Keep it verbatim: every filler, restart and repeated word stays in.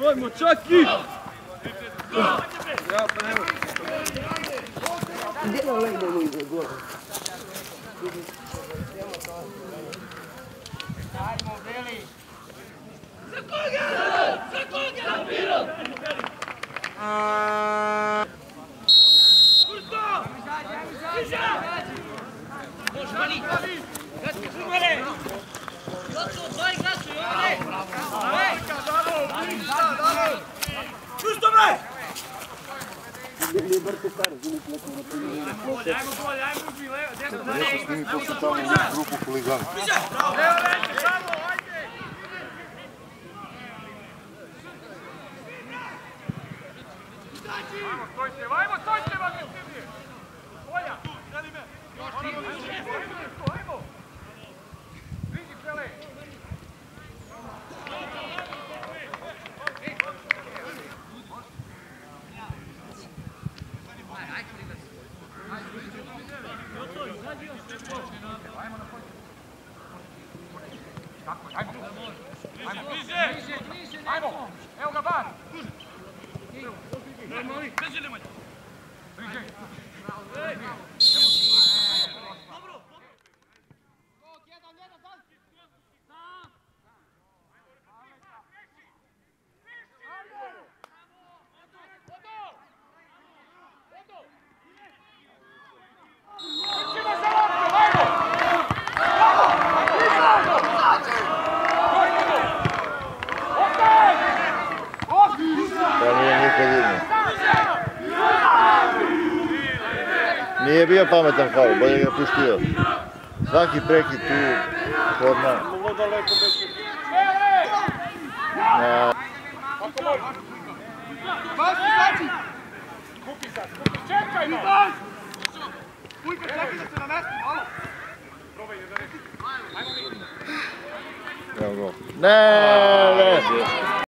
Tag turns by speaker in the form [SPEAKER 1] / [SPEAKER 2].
[SPEAKER 1] Ajmo, Čaki!
[SPEAKER 2] Gdje nam legde mi ide gore?
[SPEAKER 3] Ajmo, Beli!
[SPEAKER 1] Za koga? Za koga? Kurto! Može, Mani! Gledajte, Žumare! Gocu, dvaj glasu i ovdje! Čusto, bre!
[SPEAKER 2] Nije bar to kare, zini smo nekako na primjer.
[SPEAKER 1] Ajmo bolje, ajmo bolje, ajmo ubi, levo, desno, da ne!
[SPEAKER 4] Nešto s njimi posle tamo u grupu huligana.
[SPEAKER 1] Evo, reći, bravo, ajde! Ajmo, stojite, ajmo, stojite, agresivnije! Olja, radi me! Ajmo, ajmo! Vidi, Pele! Ajmo, ajmo, bliže, ajmo, evo ga bar. Bliže nemoj. Bliže. Dobro.
[SPEAKER 4] Nije bio pametan faul, bolje ga pustio. Svaki prekid tu, korna.
[SPEAKER 1] Ovo daleko bez... Baci, baci! Kupi sad, kupi, čekaj no! Ujka, čekaj da se namesti, malo! Probaj, ne da ne... Ajmo mi!
[SPEAKER 4] Ne!